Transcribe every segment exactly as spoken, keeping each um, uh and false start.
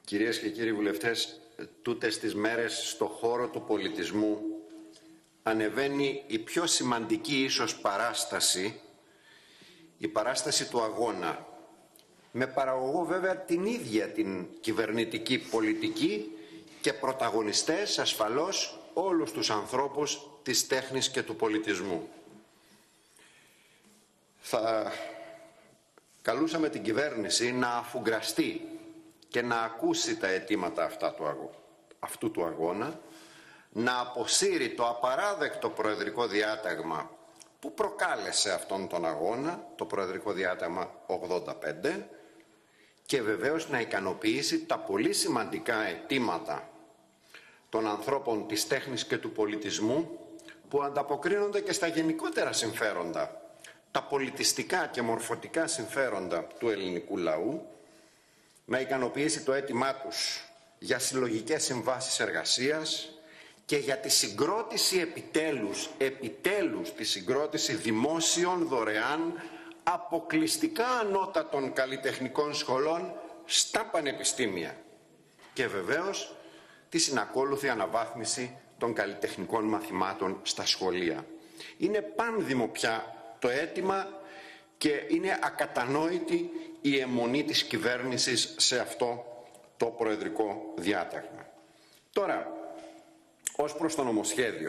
Κυρίες και κύριοι βουλευτές, τούτες τις μέρες στο χώρο του πολιτισμού ανεβαίνει η πιο σημαντική ίσως παράσταση, η παράσταση του αγώνα, με παραγωγό βέβαια την ίδια την κυβερνητική πολιτική και πρωταγωνιστές ασφαλώς όλους τους ανθρώπους της τέχνης και του πολιτισμού. Θα καλούσαμε την κυβέρνηση να αφουγκραστεί και να ακούσει τα αιτήματα αυτά του αγώ... αυτού του αγώνα, να αποσύρει το απαράδεκτο προεδρικό διάταγμα που προκάλεσε αυτόν τον αγώνα, το προεδρικό διάταγμα ογδόντα πέντε, και βεβαίως να ικανοποιήσει τα πολύ σημαντικά αιτήματα των ανθρώπων της τέχνης και του πολιτισμού που ανταποκρίνονται και στα γενικότερα συμφέροντα, τα πολιτιστικά και μορφωτικά συμφέροντα του ελληνικού λαού, να ικανοποιήσει το αίτημά τους για συλλογικές συμβάσεις εργασίας και για τη συγκρότηση επιτέλους, επιτέλους τη συγκρότηση δημόσιων δωρεάν αποκλειστικά ανώτατων καλλιτεχνικών σχολών στα πανεπιστήμια και βεβαίως τη συνακόλουθη αναβάθμιση των καλλιτεχνικών μαθημάτων στα σχολεία. Είναι πάνδημο πια το αίτημα και είναι ακατανόητη η αιμονή της κυβέρνησης σε αυτό το προεδρικό διάταγμα. Τώρα, ως προς το νομοσχέδιο.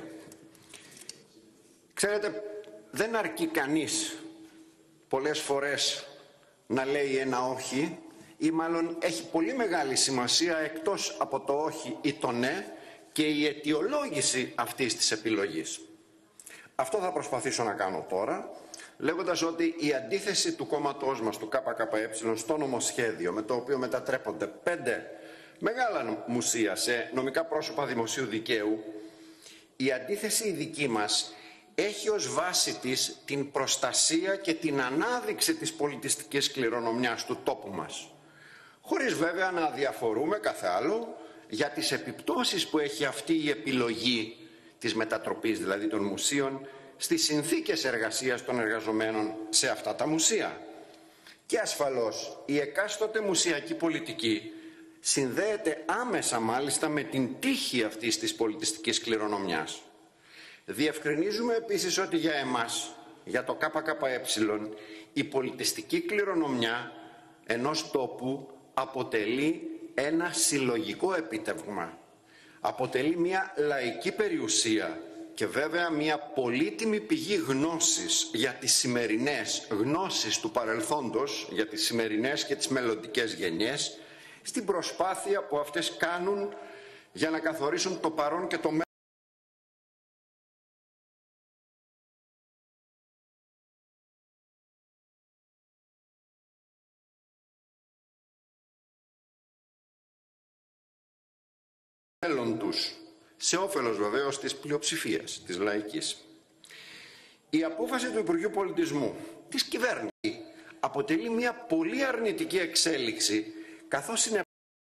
Ξέρετε, δεν αρκεί κανείς πολλές φορές να λέει ένα όχι, ή μάλλον έχει πολύ μεγάλη σημασία εκτός από το όχι ή το ναι και η αιτιολόγηση αυτής της επιλογής. Αυτό θα προσπαθήσω να κάνω τώρα, λέγοντας ότι η αντίθεση του κόμματός μας, του ΚΚΕ, στο νομοσχέδιο, με το οποίο μετατρέπονται πέντε μεγάλα μουσεία σε νομικά πρόσωπα δημοσίου δικαίου, η αντίθεση η δική μας έχει ως βάση της την προστασία και την ανάδειξη της πολιτιστικής κληρονομιάς του τόπου μας. Χωρίς βέβαια να διαφορούμε καθ' άλλο για τις επιπτώσεις που έχει αυτή η επιλογή της μετατροπής, δηλαδή των μουσείων, στις συνθήκες εργασίας των εργαζομένων σε αυτά τα μουσεία. Και ασφαλώς η εκάστοτε μουσιακή πολιτική συνδέεται άμεσα μάλιστα με την τύχη αυτής της πολιτιστικής κληρονομιάς. Διευκρινίζουμε επίσης ότι για εμάς, για το ΚΚΕ, η πολιτιστική κληρονομιά ενός τόπου αποτελεί ένα συλλογικό επίτευγμα. Αποτελεί μια λαϊκή περιουσία και βέβαια μια πολύτιμη πηγή γνώσης για τις σημερινές γνώσεις του παρελθόντος, για τις σημερινές και τις μελλοντικές γενιές, στην προσπάθεια που αυτές κάνουν για να καθορίσουν το παρόν και το μέλλον. τους, σε όφελος βεβαίως της πλειοψηφίας, της λαϊκής. Η απόφαση του Υπουργείου Πολιτισμού, της κυβέρνησης, αποτελεί μια πολύ αρνητική εξέλιξη, καθώς είναι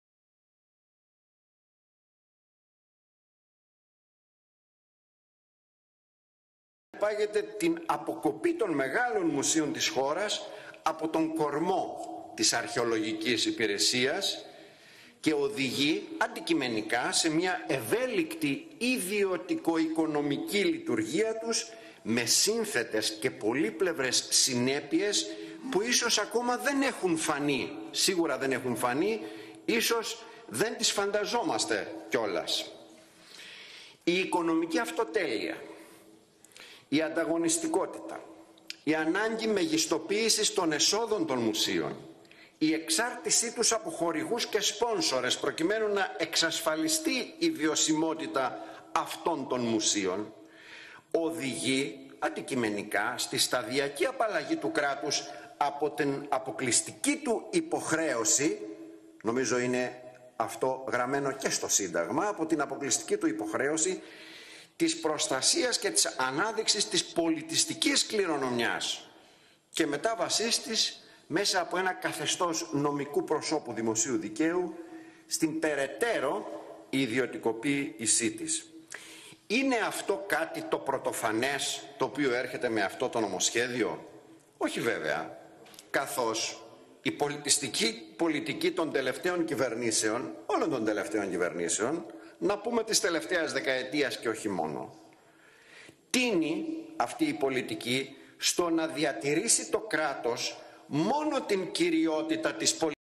πάγεται την αποκοπή των μεγάλων μουσείων της χώρας από τον κορμό της αρχαιολογικής υπηρεσίας και οδηγεί αντικειμενικά σε μια ευέλικτη ιδιωτικο-οικονομική λειτουργία τους με σύνθετες και πολύπλευρες συνέπειες που ίσως ακόμα δεν έχουν φανεί, σίγουρα δεν έχουν φανεί, ίσως δεν τις φανταζόμαστε κιόλας. Η οικονομική αυτοτέλεια, η ανταγωνιστικότητα, η ανάγκη μεγιστοποίησης των εσόδων των μουσείων, η εξάρτησή τους από χορηγούς και σπόνσορες προκειμένου να εξασφαλιστεί η βιωσιμότητα αυτών των μουσείων, οδηγεί αντικειμενικά στη σταδιακή απαλλαγή του κράτους από την αποκλειστική του υποχρέωση, νομίζω είναι αυτό γραμμένο και στο Σύνταγμα, από την αποκλειστική του υποχρέωση της προστασίας και της ανάδειξης της πολιτιστικής κληρονομιάς και μετάβασής της μέσα από ένα καθεστώς νομικού προσώπου δημοσίου δικαίου στην περαιτέρω ιδιωτικοποίησή της. Είναι αυτό κάτι το πρωτοφανές το οποίο έρχεται με αυτό το νομοσχέδιο? Όχι βέβαια, καθώς η πολιτιστική πολιτική των τελευταίων κυβερνήσεων, όλων των τελευταίων κυβερνήσεων, να πούμε της τελευταίας δεκαετίας και όχι μόνο, τίνει αυτή η πολιτική στο να διατηρήσει το κράτος μόνο την κυριότητα της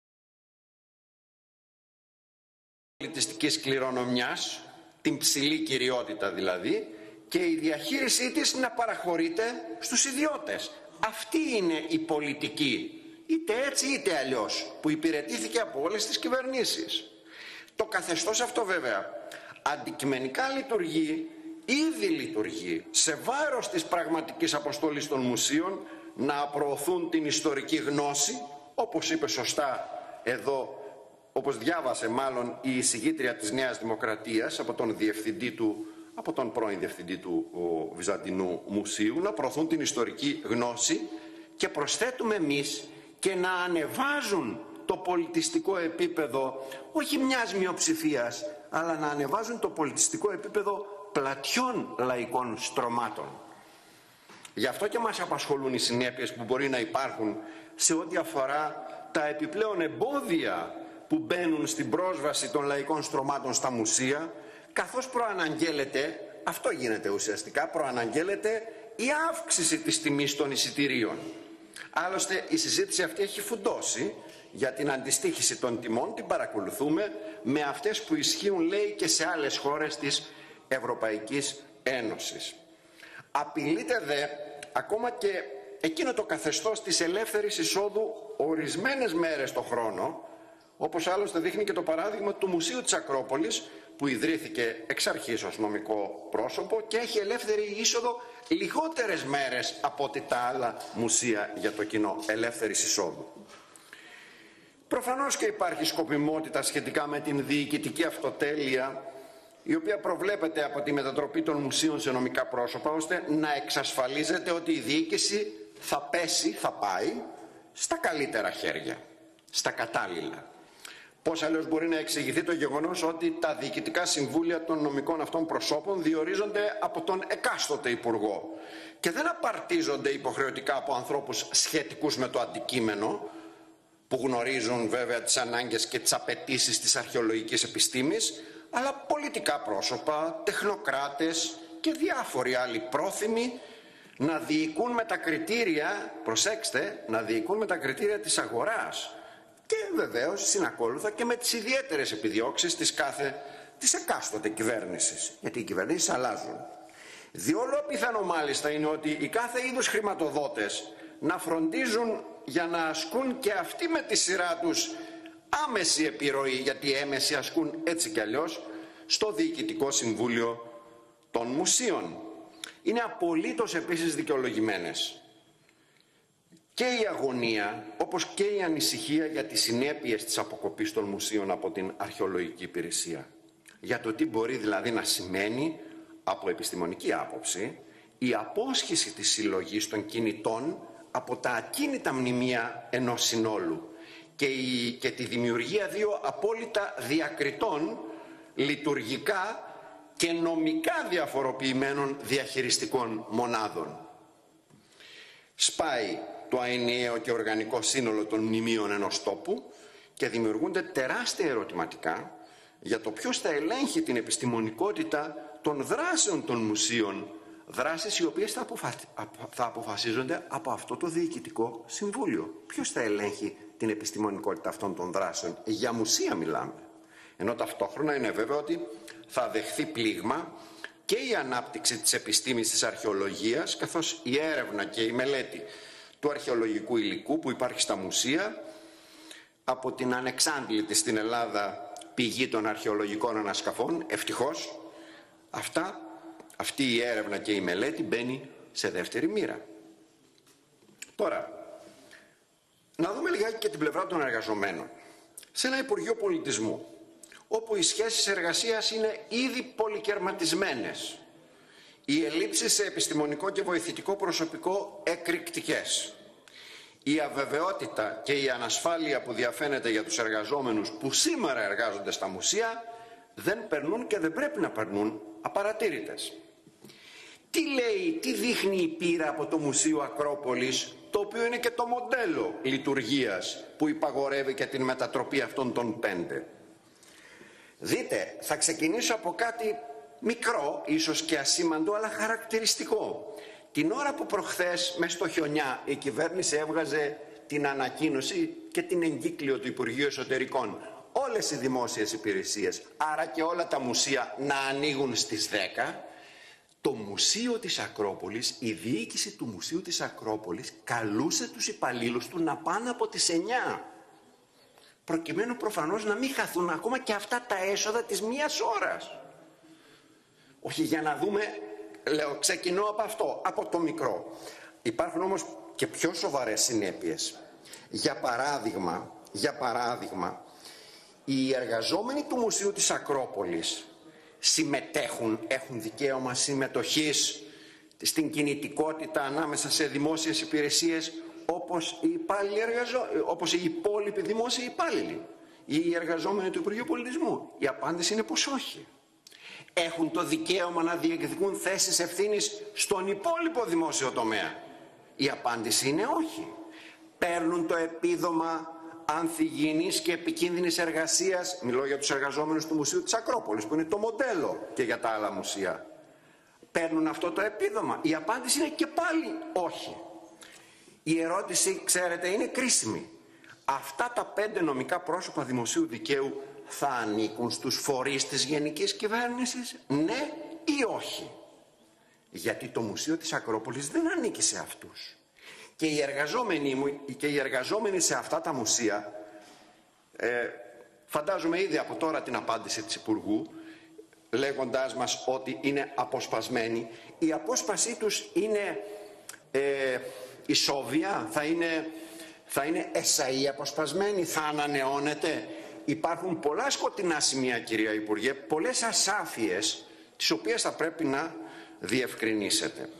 πολιτιστικής κληρονομιάς, την ψηλή κυριότητα δηλαδή, και η διαχείρισή της να παραχωρείται στους ιδιώτες. Αυτή είναι η πολιτική, είτε έτσι είτε αλλιώς, που υπηρετήθηκε από όλες τις κυβερνήσεις. Το καθεστώς αυτό βέβαια αντικειμενικά λειτουργεί, ήδη λειτουργεί, σε βάρος της πραγματικής αποστολής των μουσείων να προωθούν την ιστορική γνώση, όπως είπε σωστά εδώ, όπως διάβασε μάλλον η εισηγήτρια της Νέας Δημοκρατίας από τον διευθυντή του, από τον πρώην διευθυντή του ο, Βυζαντινού Μουσείου, να προωθούν την ιστορική γνώση, και προσθέτουμε εμείς και να ανεβάζουν το πολιτιστικό επίπεδο όχι μιας μειοψηφίας, αλλά να ανεβάζουν το πολιτιστικό επίπεδο πλατιών λαϊκών στρωμάτων. Γι' αυτό και μας απασχολούν οι συνέπειες που μπορεί να υπάρχουν σε ό,τι αφορά τα επιπλέον εμπόδια που μπαίνουν στην πρόσβαση των λαϊκών στρωμάτων στα μουσεία, καθώς προαναγγέλλεται, αυτό γίνεται ουσιαστικά, προαναγγέλλεται η αύξηση της τιμής των εισιτηρίων. Άλλωστε η συζήτηση αυτή έχει φουντώσει, για την αντιστοίχηση των τιμών την παρακολουθούμε με αυτές που ισχύουν, λέει, και σε άλλες χώρες της Ευρωπαϊκής Ένωσης. Απειλείται δε ακόμα και εκείνο το καθεστώς της ελεύθερης εισόδου ορισμένες μέρες το χρόνο, όπως άλλωστε δείχνει και το παράδειγμα του Μουσείου της Ακρόπολης, που ιδρύθηκε εξ αρχής ως νομικό πρόσωπο και έχει ελεύθερη είσοδο λιγότερες μέρες από ό,τι τα άλλα μουσεία για το κοινό ελεύθερης εισόδου. Προφανώς και υπάρχει σκοπιμότητα σχετικά με την διοικητική αυτοτέλεια, η οποία προβλέπεται από τη μετατροπή των μουσείων σε νομικά πρόσωπα, ώστε να εξασφαλίζεται ότι η διοίκηση θα πέσει, θα πάει στα καλύτερα χέρια, στα κατάλληλα. Πώς αλλιώς μπορεί να εξηγηθεί το γεγονός ότι τα διοικητικά συμβούλια των νομικών αυτών προσώπων διορίζονται από τον εκάστοτε υπουργό και δεν απαρτίζονται υποχρεωτικά από ανθρώπους σχετικούς με το αντικείμενο, που γνωρίζουν βέβαια τις ανάγκες και τις απαιτήσεις της αρχαιολογικής επιστήμης, αλλά πολιτικά πρόσωπα, τεχνοκράτες και διάφοροι άλλοι πρόθυμοι να διοικούν με τα κριτήρια, προσέξτε, να διοικούν με τα κριτήρια της αγοράς και βεβαίως συνακόλουθα και με τις ιδιαίτερες επιδιώξεις της κάθε, της εκάστοτε κυβέρνησης, γιατί οι κυβερνήσεις αλλάζουν. Διόλου απίθανο μάλιστα είναι ότι οι κάθε είδους χρηματοδότες να φροντίζουν για να ασκούν και αυτοί με τη σειρά τους άμεση επιρροή, γιατί έμεση ασκούν έτσι κι αλλιώς, στο Διοικητικό Συμβούλιο των Μουσείων. Είναι απολύτως επίσης δικαιολογημένες και η αγωνία, όπως και η ανησυχία για τις συνέπειες της αποκοπής των μουσείων από την αρχαιολογική υπηρεσία. Για το τι μπορεί δηλαδή να σημαίνει από επιστημονική άποψη η απόσχηση της συλλογής των κινητών από τα ακίνητα μνημεία ενός συνόλου και, η, και τη δημιουργία δύο απόλυτα διακριτών, λειτουργικά και νομικά διαφοροποιημένων διαχειριστικών μονάδων. Σπάει το αενιαίο και οργανικό σύνολο των μνημείων ενός τόπου και δημιουργούνται τεράστια ερωτηματικά για το ποιος θα ελέγχει την επιστημονικότητα των δράσεων των μουσείων, δράσεις οι οποίες θα, αποφα... θα αποφασίζονται από αυτό το Διοικητικό Συμβούλιο. Ποιος θα ελέγχει την επιστημονικότητα αυτών των δράσεων? Για μουσεία μιλάμε. Ενώ ταυτόχρονα είναι βέβαιο ότι θα δεχθεί πλήγμα και η ανάπτυξη της επιστήμης της αρχαιολογίας, καθώς η έρευνα και η μελέτη του αρχαιολογικού υλικού που υπάρχει στα μουσεία, από την ανεξάντλητη στην Ελλάδα πηγή των αρχαιολογικών ανασκαφών, ευτυχώς, αυτά, αυτή η έρευνα και η μελέτη μπαίνει σε δεύτερη μοίρα. Τώρα, να δούμε λιγάκι και την πλευρά των εργαζομένων. Σε ένα Υπουργείο Πολιτισμού, όπου οι σχέσεις εργασίας είναι ήδη πολυκερματισμένες, οι ελλείψεις σε επιστημονικό και βοηθητικό προσωπικό εκρηκτικές, η αβεβαιότητα και η ανασφάλεια που διαφαίνεται για τους εργαζόμενους που σήμερα εργάζονται στα μουσεία δεν περνούν και δεν πρέπει να περνούν απαρατήρητες. Τι λέει, τι δείχνει η πείρα από το Μουσείο Ακρόπολης, το οποίο είναι και το μοντέλο λειτουργίας που υπαγορεύει και την μετατροπή αυτών των πέντε. Δείτε, θα ξεκινήσω από κάτι μικρό, ίσως και ασήμαντο, αλλά χαρακτηριστικό. Την ώρα που προχθές, μες στο χιονιά, η κυβέρνηση έβγαζε την ανακοίνωση και την εγκύκλιο του Υπουργείου Εσωτερικών, όλες οι δημόσιες υπηρεσίες, άρα και όλα τα μουσεία, να ανοίγουν στις δέκα, το Μουσείο της Ακρόπολης, η διοίκηση του Μουσείου της Ακρόπολης καλούσε τους υπαλλήλους του να πάνε από τις εννιά, προκειμένου προφανώς να μην χαθούν ακόμα και αυτά τα έσοδα της μίας ώρας. Όχι, για να δούμε, λέω, ξεκινώ από αυτό, από το μικρό. Υπάρχουν όμως και πιο σοβαρές συνέπειες. Για παράδειγμα, για παράδειγμα, οι εργαζόμενοι του Μουσείου της Ακρόπολης συμμετέχουν, έχουν δικαίωμα συμμετοχής στην κινητικότητα ανάμεσα σε δημόσιες υπηρεσίες όπως οι, υπάλληλοι εργαζο... όπως οι υπόλοιποι δημόσιοι υπάλληλοι ή οι εργαζόμενοι του Υπουργείου Πολιτισμού. Η απάντηση είναι πως όχι. Έχουν το δικαίωμα να διεκδικούν θέσεις ευθύνης στον υπόλοιπο δημόσιο τομέα. Η απάντηση είναι όχι. Παίρνουν το επίδομα ανθυγιεινής και επικίνδυνης εργασίας, μιλώ για τους εργαζόμενους του Μουσείου της Ακρόπολης, που είναι το μοντέλο και για τα άλλα μουσεία. Παίρνουν αυτό το επίδομα? Η απάντηση είναι και πάλι όχι. Η ερώτηση, ξέρετε, είναι κρίσιμη. Αυτά τα πέντε νομικά πρόσωπα δημοσίου δικαίου θα ανήκουν στους φορείς της γενικής κυβέρνησης, ναι ή όχι? Γιατί το Μουσείο της Ακρόπολης δεν ανήκει σε αυτούς. Και οι εργαζόμενοι μου και οι εργαζόμενοι σε αυτά τα μουσεία, ε, φαντάζομαι ήδη από τώρα την απάντηση της Υπουργού, λέγοντάς μας ότι είναι αποσπασμένοι. Η απόσπασή τους είναι ε, ισόβια, θα είναι, θα είναι εσαΐ αποσπασμένοι, θα ανανεώνεται? Υπάρχουν πολλά σκοτεινά σημεία, κυρία Υπουργέ, πολλές ασάφειες, τις οποίες θα πρέπει να διευκρινίσετε.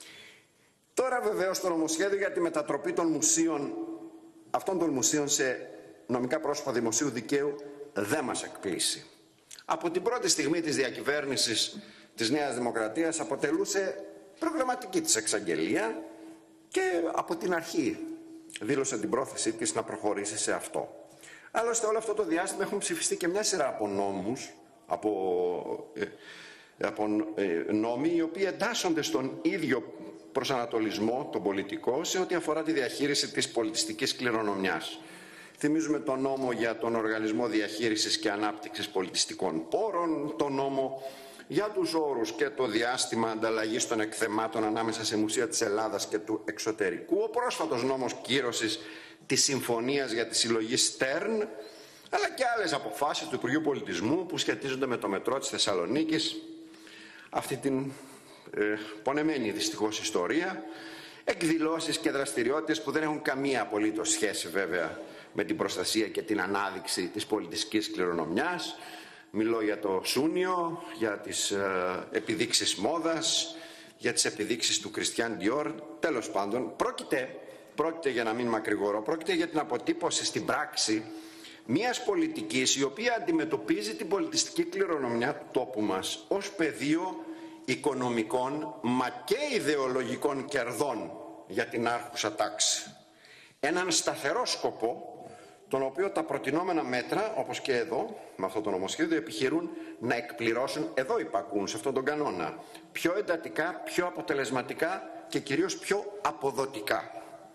Τώρα βεβαίως το νομοσχέδιο για τη μετατροπή των μουσείων, αυτών των μουσείων σε νομικά πρόσωπα δημοσίου δικαίου δεν μας εκπλήσει. Από την πρώτη στιγμή της διακυβέρνησης της Νέας Δημοκρατίας αποτελούσε προγραμματική της εξαγγελία και από την αρχή δήλωσε την πρόθεσή της να προχωρήσει σε αυτό. Άλλωστε όλο αυτό το διάστημα έχουν ψηφιστεί και μια σειρά από νόμους, από, ε, από ε, νόμοι οι οποίοι εντάσσονται στον ίδιο προσανατολισμό, τον πολιτικό, σε ό,τι αφορά τη διαχείριση της πολιτιστικής κληρονομιάς. Θυμίζουμε τον νόμο για τον Οργανισμό Διαχείρισης και Ανάπτυξης Πολιτιστικών Πόρων, τον νόμο για τους όρους και το διάστημα ανταλλαγής των εκθεμάτων ανάμεσα σε μουσεία της Ελλάδας και του εξωτερικού, ο πρόσφατος νόμος κύρωσης της Συμφωνίας για τη συλλογή Στέρν, αλλά και άλλες αποφάσεις του Υπουργείου Πολιτισμού που σχετίζονται με το μετρό της Θεσσαλονίκης, αυτή την ε, πονεμένη δυστυχώς ιστορία, εκδηλώσεις και δραστηριότητες που δεν έχουν καμία απολύτως σχέση βέβαια με την προστασία και την ανάδειξη της πολιτιστικής κληρονομιάς. Μιλώ για το Σούνιο, για τις ε, επιδείξεις μόδας, για τις επιδείξεις του Κριστιάν Διόρ. Τέλος πάντων, πρόκειται, πρόκειται για να μην μακρηγορώ, πρόκειται για την αποτύπωση στην πράξη μιας πολιτικής η οποία αντιμετωπίζει την πολιτιστική κληρονομιά του τόπου μας ως πεδίο οικονομικών μα και ιδεολογικών κερδών για την άρχουσα τάξη. Έναν σταθερό σκοπό, τον οποίο τα προτινόμενα μέτρα, όπως και εδώ, με αυτό το νομοσχέδιο, επιχειρούν να εκπληρώσουν, εδώ υπακούν, σε αυτόν τον κανόνα, πιο εντατικά, πιο αποτελεσματικά και κυρίως πιο αποδοτικά.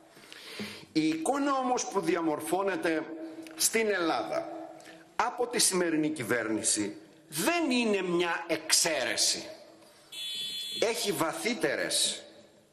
Η εικόνα όμως που διαμορφώνεται στην Ελλάδα από τη σημερινή κυβέρνηση δεν είναι μια εξαίρεση. Έχει βαθύτερες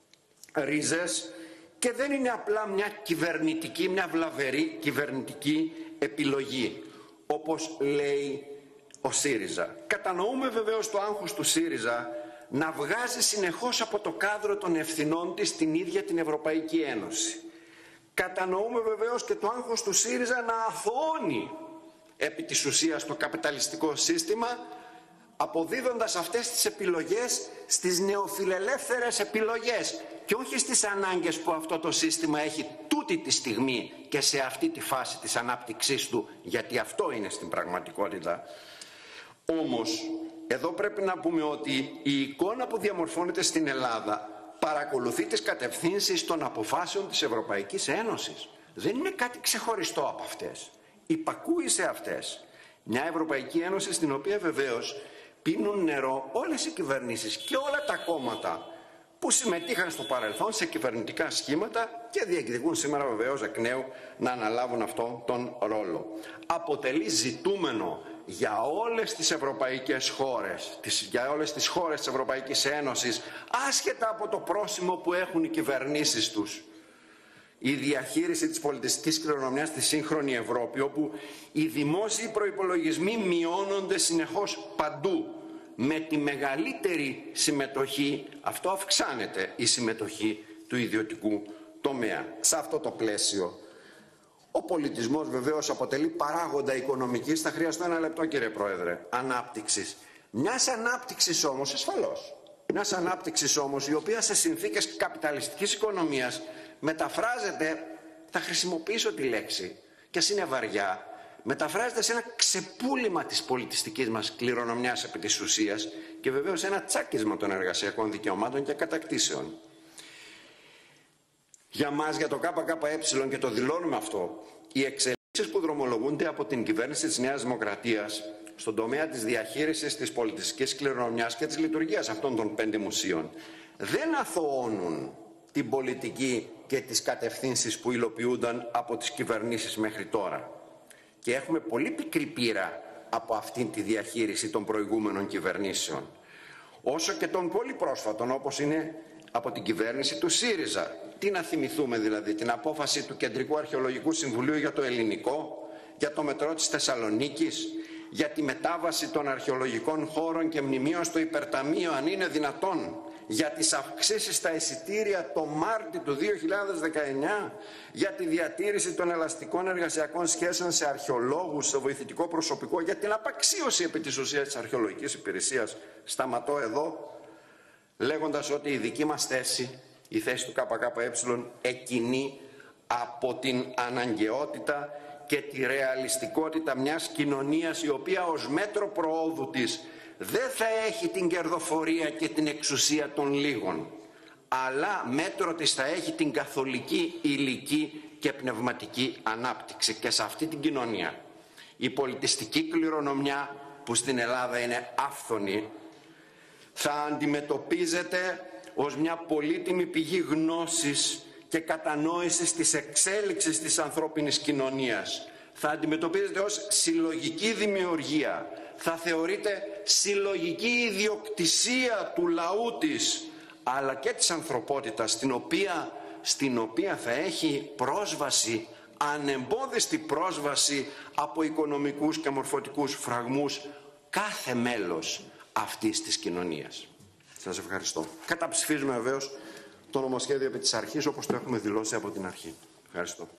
ρίζες και δεν είναι απλά μια κυβερνητική, μια βλαβερή κυβερνητική επιλογή, όπως λέει ο ΣΥΡΙΖΑ. Κατανοούμε βεβαίως το άγχος του ΣΥΡΙΖΑ να βγάζει συνεχώς από το κάδρο των ευθυνών της την ίδια την Ευρωπαϊκή Ένωση. Κατανοούμε βεβαίως και το άγχος του ΣΥΡΙΖΑ να αθωώνει επί της ουσίας το καπιταλιστικό σύστημα, αποδίδοντας αυτές τις επιλογές στις νεοφιλελεύθερες επιλογές και όχι στις ανάγκες που αυτό το σύστημα έχει τούτη τη στιγμή και σε αυτή τη φάση της ανάπτυξής του, γιατί αυτό είναι στην πραγματικότητα. Όμως εδώ πρέπει να πούμε ότι η εικόνα που διαμορφώνεται στην Ελλάδα παρακολουθεί τις κατευθύνσεις των αποφάσεων της Ευρωπαϊκής Ένωσης. Δεν είναι κάτι ξεχωριστό από αυτές. Υπακούει σε αυτές. Μια Ευρωπαϊκή Ένωση στην οποία βεβαίως πίνουν νερό όλες οι κυβερνήσεις και όλα τα κόμματα που συμμετείχαν στο παρελθόν σε κυβερνητικά σχήματα και διεκδικούν σήμερα βεβαίως εκ νέου να αναλάβουν αυτόν τον ρόλο. Αποτελεί ζητούμενο για όλες τις ευρωπαϊκές χώρες, για όλες τις χώρες της Ευρωπαϊκής Ένωσης, άσχετα από το πρόσημο που έχουν οι κυβερνήσεις τους, η διαχείριση της πολιτιστικής κληρονομιάς στη σύγχρονη Ευρώπη, όπου οι δημόσιοι προϋπολογισμοί μειώνονται συνεχώς παντού. Με τη μεγαλύτερη συμμετοχή, αυτό αυξάνεται η συμμετοχή του ιδιωτικού τομέα. Σε αυτό το πλαίσιο, ο πολιτισμός βεβαίως αποτελεί παράγοντα οικονομικής, θα χρειαστώ ένα λεπτό κύριε Πρόεδρε, ανάπτυξης. Μιας ανάπτυξης όμως, ασφαλώς, μιας ανάπτυξης όμως η οποία σε συνθήκες καπιταλιστικής οικονομίας μεταφράζεται, θα χρησιμοποιήσω τη λέξη και ας είναι βαριά, μεταφράζεται σε ένα ξεπούλημα της πολιτιστικής μας κληρονομιάς επί της ουσίας και βεβαίως ένα τσάκισμα των εργασιακών δικαιωμάτων και κατακτήσεων. Για μας, για το ΚΚΕ, και το δηλώνουμε αυτό, οι εξελίξεις που δρομολογούνται από την κυβέρνηση της Νέας Δημοκρατίας στον τομέα της διαχείρισης της πολιτιστικής κληρονομιάς και της λειτουργίας αυτών των πέντε μουσείων δεν αθωώνουν την πολιτική και τις κατευθύνσεις που υλοποιούνταν από τις κυβερνήσεις μέχρι τώρα. Και έχουμε πολύ πικρή πείρα από αυτήν τη διαχείριση των προηγούμενων κυβερνήσεων. Όσο και των πολύ πρόσφατων, όπως είναι από την κυβέρνηση του ΣΥΡΙΖΑ. Τι να θυμηθούμε δηλαδή, την απόφαση του Κεντρικού Αρχαιολογικού Συμβουλίου για το ελληνικό, για το μετρό της Θεσσαλονίκης, για τη μετάβαση των αρχαιολογικών χώρων και μνημείων στο υπερταμείο, αν είναι δυνατόν, για τις αυξήσεις στα εισιτήρια το Μάρτιο του δύο χιλιάδες δεκαεννιά, για τη διατήρηση των ελαστικών εργασιακών σχέσεων σε αρχαιολόγους, σε βοηθητικό προσωπικό, για την απαξίωση επί της ουσίας της αρχαιολογικής υπηρεσίας. Σταματώ εδώ, λέγοντας ότι η δική μας θέση, η θέση του ΚΚΕ, εκκινεί από την αναγκαιότητα και τη ρεαλιστικότητα μιας κοινωνίας η οποία ως μέτρο προόδου της δεν θα έχει την κερδοφορία και την εξουσία των λίγων, αλλά μέτρο της θα έχει την καθολική, υλική και πνευματική ανάπτυξη. Και σε αυτή την κοινωνία η πολιτιστική κληρονομιά, που στην Ελλάδα είναι άφθονη, θα αντιμετωπίζεται ως μια πολύτιμη πηγή γνώσης και κατανόησης της εξέλιξης της ανθρώπινης κοινωνίας. Θα αντιμετωπίζεται ως συλλογική δημιουργία. Θα θεωρείται συλλογική ιδιοκτησία του λαού της, αλλά και της ανθρωπότητας, στην οποία, στην οποία θα έχει πρόσβαση, ανεμπόδιστη πρόσβαση από οικονομικούς και μορφωτικούς φραγμούς κάθε μέλος αυτής της κοινωνίας. Σας ευχαριστώ. Καταψηφίζουμε βεβαίως το νομοσχέδιο επί της αρχής, όπως το έχουμε δηλώσει από την αρχή. Ευχαριστώ.